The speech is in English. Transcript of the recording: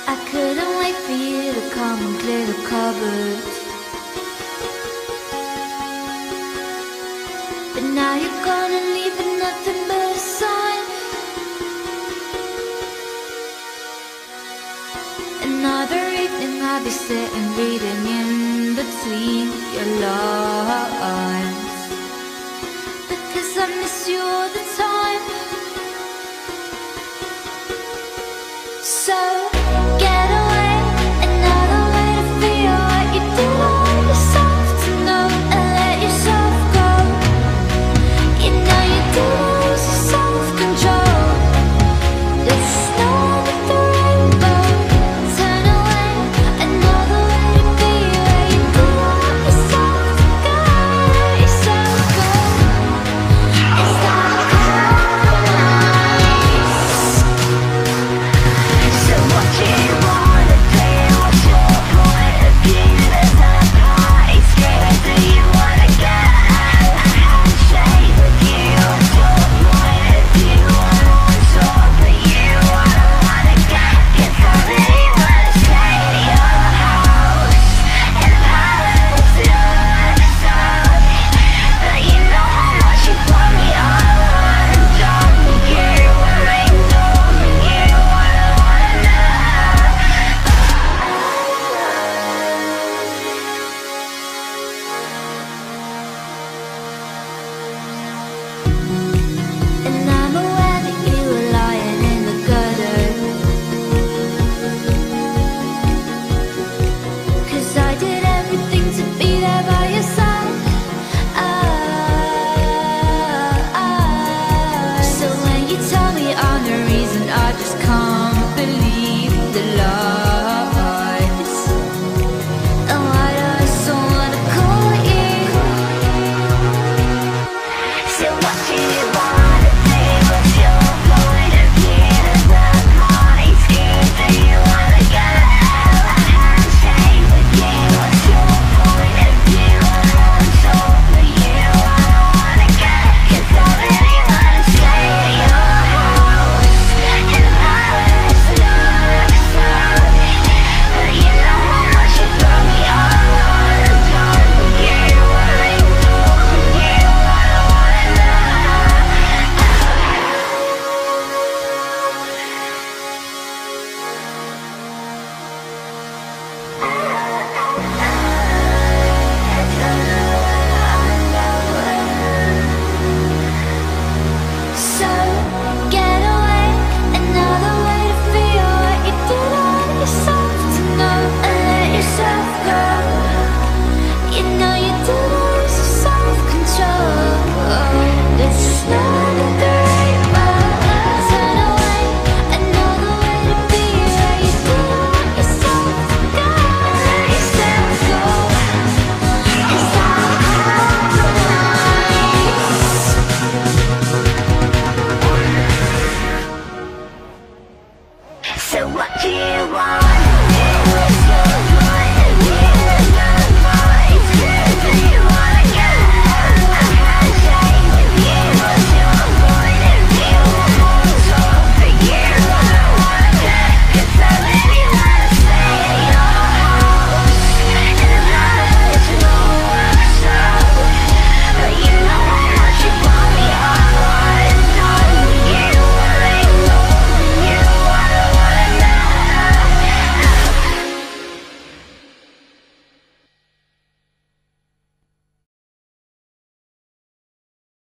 I couldn't wait for you to come and clear the cupboard, but now you're gone and leaving nothing but a sign. Another evening I'll be sitting reading in between your lines, because I miss you all the time. So get away, another way to feel what you do on yourself, to know and let yourself go. You know you do lose your self-control. There's snow under the rainbow. Turn away, another way to be where you do let yourself go, let yourself go. It's like so what do you wanna do? What's your point of view? There's no party screaming. Do you wanna get out? Handshake with you. What's your point of view? I want talk with you. I don't wanna get somebody wanna stay at your house and Paris looks so. But you know how much you want me. I wanna talk with you. I ain't talk with you. I don't wanna know. And I'm aware that you were lying in the gutter, 'cause I did everything to be there by your side. So when you tell me I'm the reason, I just can't believe the lies. And why do I so wanna call you? So what do you wanna do? What's your point of view? There's no party scheme. Do you wanna go out? Handshake with you. What's your point of view? I want talk with you. I don't wanna go, 'cause I really wanna stay at your house and Paris looks so. But you know how much you throw me. I wanna talk with you. I ain't talk with you. I don't wanna know. So get away, another way to feel what you did on yourself, to know and let yourself go. You know you do lose your self-control. There's snow under the rainbow. Turn away, another way to be where you do let yourself go, let yourself go. It's like compromise. So what do you want?